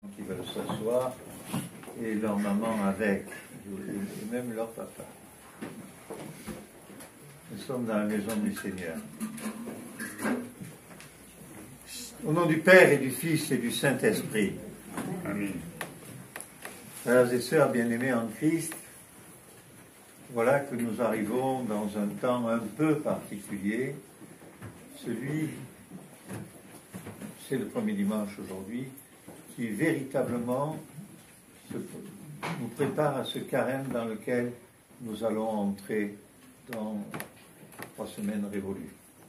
qui veulent s'asseoir et leur maman avec, et même leur papa. Nous sommes dans la maison du Seigneur. Au nom du Père et du Fils et du Saint-Esprit. Amen. Frères et sœurs bien-aimés en Christ, voilà que nous arrivons dans un temps un peu particulier. C'est le premier dimanche aujourd'hui, qui véritablement nous prépare à ce carême dans lequel nous allons entrer dans 3 semaines révolues.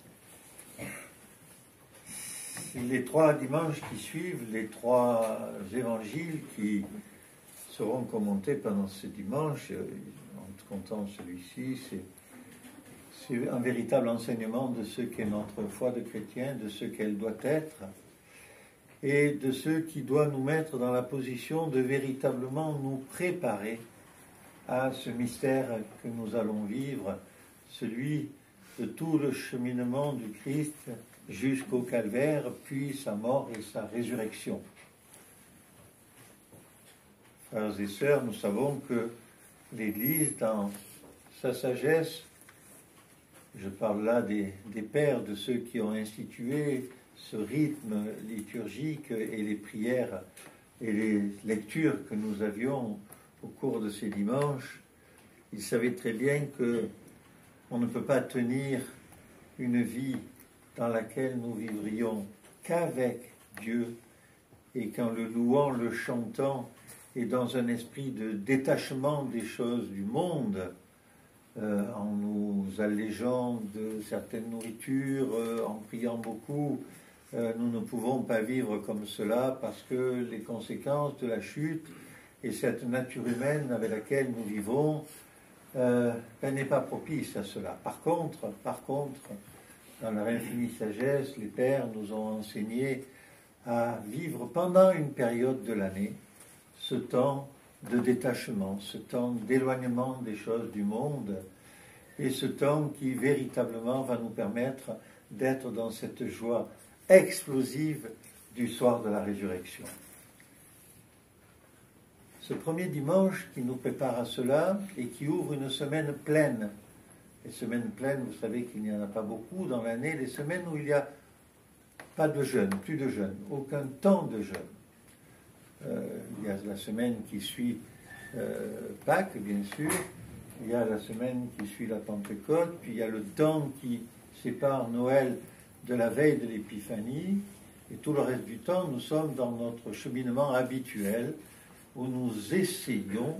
Les 3 dimanches qui suivent, les 3 évangiles qui seront commentés pendant ce dimanche, en comptant celui-ci, c'est un véritable enseignement de ce qu'est notre foi de chrétien, de ce qu'elle doit être, et de ce qui doit nous mettre dans la position de véritablement nous préparer à ce mystère que nous allons vivre, celui de tout le cheminement du Christ jusqu'au calvaire, puis sa mort et sa résurrection. Frères et sœurs, nous savons que l'Église, dans sa sagesse, je parle là des pères, de ceux qui ont institué ce rythme liturgique et les prières et les lectures que nous avions au cours de ces dimanches, ils savaient très bien que on ne peut pas tenir une vie dans laquelle nous vivrions qu'avec Dieu et qu'en le louant, le chantant et dans un esprit de détachement des choses du monde, en nous allégeant de certaines nourritures, en priant beaucoup, nous ne pouvons pas vivre comme cela parce que les conséquences de la chute et cette nature humaine avec laquelle nous vivons, elle n'est pas propice à cela. Par contre, dans leur infinie sagesse, les pères nous ont enseigné à vivre pendant une période de l'année ce temps de détachement, ce temps d'éloignement des choses du monde, et ce temps qui véritablement va nous permettre d'être dans cette joie explosive du soir de la résurrection. Ce premier dimanche qui nous prépare à cela et qui ouvre une semaine pleine. Les semaines pleines, vous savez qu'il n'y en a pas beaucoup dans l'année, les semaines où il n'y a pas de jeûne, plus de jeûne, aucun temps de jeûne. Il y a la semaine qui suit Pâques, bien sûr, il y a la semaine qui suit la Pentecôte, puis il y a le temps qui sépare Noël de la veille de l'Épiphanie, et tout le reste du temps, nous sommes dans notre cheminement habituel, où nous essayons,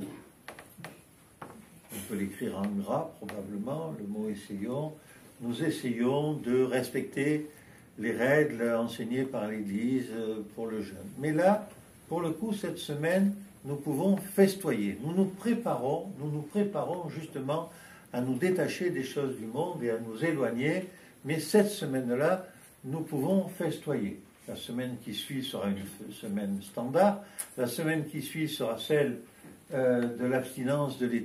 on peut l'écrire en gras probablement, le mot essayons, nous essayons de respecter les règles enseignées par l'Église pour le jeûne. Mais là, pour le coup, cette semaine, nous pouvons festoyer. Nous nous préparons justement à nous détacher des choses du monde et à nous éloigner. Mais cette semaine-là, nous pouvons festoyer. La semaine qui suit sera une semaine standard. La semaine qui suit sera celle de l'abstinence de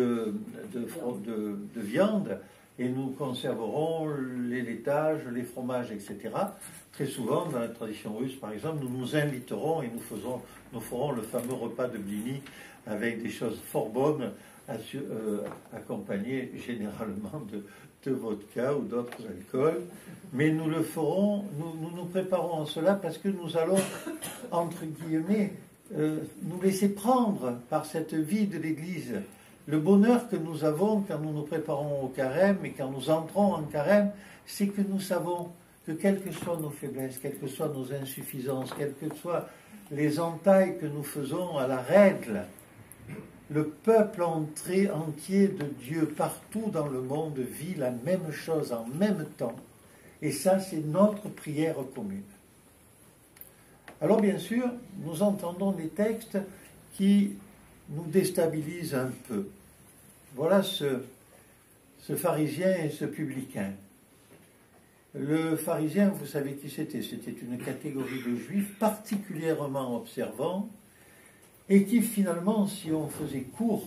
viande. Et nous conserverons les laitages, les fromages, etc. Très souvent, dans la tradition russe, par exemple, nous nous inviterons et nous ferons le fameux repas de blini avec des choses fort bonnes, accompagnées généralement de vodka ou d'autres alcools. Mais nous le ferons, nous nous préparons en cela parce que nous allons, entre guillemets, nous laisser prendre par cette vie de l'Église. Le bonheur que nous avons quand nous nous préparons au carême et quand nous entrons en carême, c'est que nous savons que quelles que soient nos faiblesses, quelles que soient nos insuffisances, quelles que soient les entailles que nous faisons à la règle, le peuple entier de Dieu partout dans le monde vit la même chose en même temps. Et ça, c'est notre prière commune. Alors bien sûr, nous entendons des textes qui nous déstabilisent un peu. Voilà ce pharisien et ce publicain. Le pharisien, vous savez qui c'était? C'était une catégorie de juifs particulièrement observants et qui finalement, si on faisait court,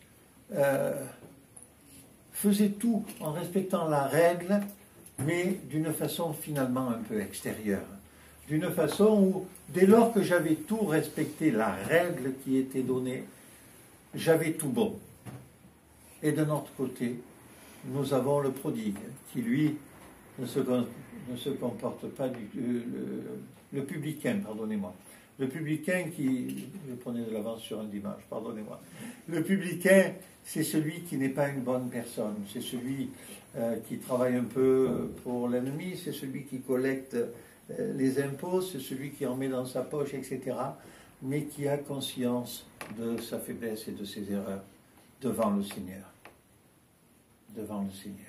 faisait tout en respectant la règle, mais d'une façon finalement un peu extérieure, d'une façon où, dès lors que j'avais tout respecté, la règle qui était donnée, j'avais tout bon. Et de notre côté, nous avons le prodigue, qui lui ne se comporte pas le publicain, pardonnez-moi. Le publicain qui, je prenais de l'avance sur un dimanche, pardonnez-moi. Le publicain, c'est celui qui n'est pas une bonne personne, c'est celui qui travaille un peu pour l'ennemi, c'est celui qui collecte les impôts, c'est celui qui en met dans sa poche, etc., mais qui a conscience de sa faiblesse et de ses erreurs devant le Seigneur. Devant le Seigneur.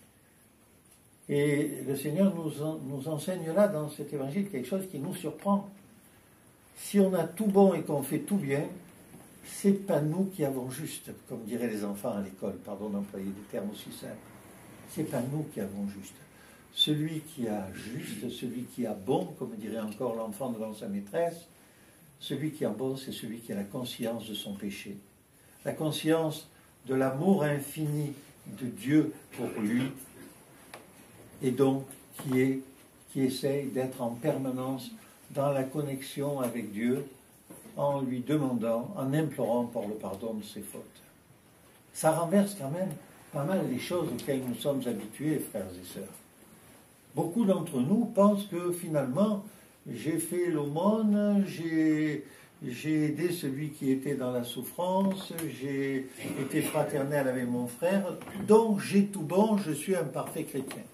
Et le Seigneur nous enseigne là, dans cet évangile, quelque chose qui nous surprend. Si on a tout bon et qu'on fait tout bien, c'est pas nous qui avons juste, comme diraient les enfants à l'école, pardon d'employer des termes aussi simples. C'est pas nous qui avons juste. Celui qui a juste, celui qui a bon, comme dirait encore l'enfant devant sa maîtresse, celui qui a bon, c'est celui qui a la conscience de son péché, la conscience de l'amour infini de Dieu pour lui, et donc qui essaye d'être en permanence dans la connexion avec Dieu, en lui demandant, en implorant pour le pardon de ses fautes. Ça renverse quand même pas mal les choses auxquelles nous sommes habitués, frères et sœurs. Beaucoup d'entre nous pensent que finalement, j'ai fait l'aumône, j'ai aidé celui qui était dans la souffrance, j'ai été fraternel avec mon frère, donc j'ai tout bon, je suis un parfait chrétien.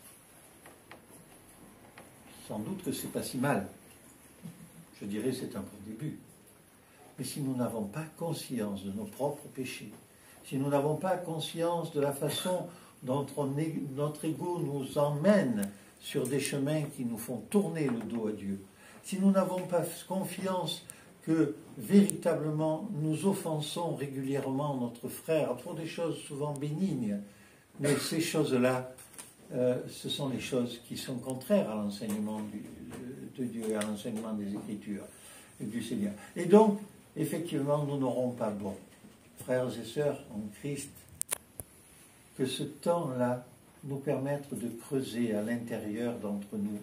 Sans doute que c'est pas si mal. Je dirais c'est un bon début. Mais si nous n'avons pas conscience de nos propres péchés, si nous n'avons pas conscience de la façon dont notre ego nous emmène sur des chemins qui nous font tourner le dos à Dieu, si nous n'avons pas confiance que véritablement nous offensons régulièrement notre frère pour des choses souvent bénignes, mais ces choses-là, ce sont les choses qui sont contraires à l'enseignement de Dieu et à l'enseignement des Écritures et du Seigneur. Et donc, effectivement, nous n'aurons pas bon. Frères et sœurs en Christ, que ce temps-là nous permette de creuser à l'intérieur d'entre nous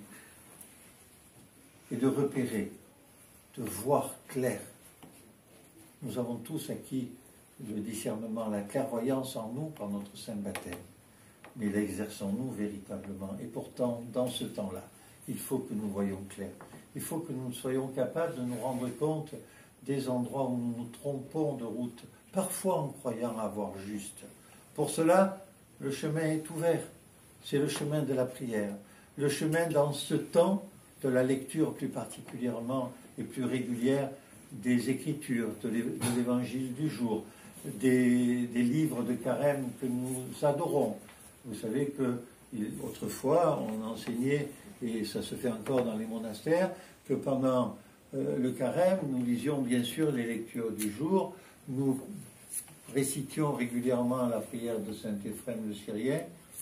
et de repérer, de voir clair. Nous avons tous acquis le discernement, la clairvoyance en nous par notre saint baptême. Mais l'exerçons-nous véritablement? Et pourtant, dans ce temps-là, il faut que nous voyions clair. Il faut que nous soyons capables de nous rendre compte des endroits où nous nous trompons de route, parfois en croyant avoir juste. Pour cela, le chemin est ouvert. C'est le chemin de la prière. Le chemin dans ce temps de la lecture plus particulièrement et plus régulière des Écritures, de l'Évangile du jour, des livres de carême que nous adorons. Vous savez que autrefois, on enseignait, et ça se fait encore dans les monastères, que pendant le carême, nous lisions bien sûr les lectures du jour, nous récitions régulièrement la prière de saint Éphrem le Syrien.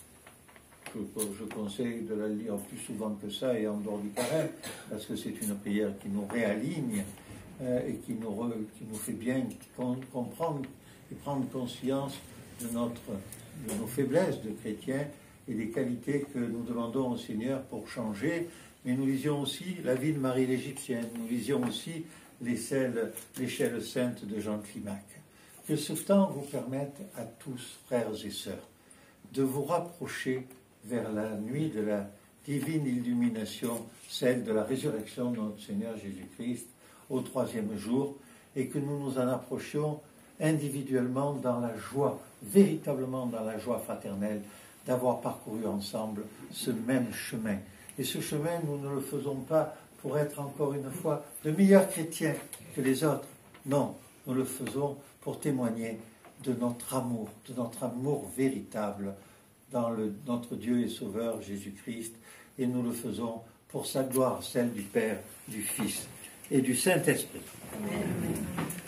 Je conseille de la lire plus souvent que ça et en dehors du carême, parce que c'est une prière qui nous réaligne et qui nous fait bien comprendre et prendre conscience de nos faiblesses de chrétiens et des qualités que nous demandons au Seigneur pour changer. Mais nous lisions aussi la vie de Marie l'Égyptienne, nous lisions aussi l'échelle sainte de Jean Climac. Que ce temps vous permette à tous, frères et sœurs, de vous rapprocher vers la nuit de la divine illumination, celle de la résurrection de notre Seigneur Jésus-Christ au 3e jour, et que nous nous en approchions individuellement dans la joie, véritablement dans la joie fraternelle, d'avoir parcouru ensemble ce même chemin. Et ce chemin, nous ne le faisons pas pour être encore une fois de meilleurs chrétiens que les autres. Non, nous le faisons pour témoigner de notre amour véritable dans notre Dieu et Sauveur Jésus-Christ. Et nous le faisons pour sa gloire, celle du Père, du Fils et du Saint-Esprit. Amen.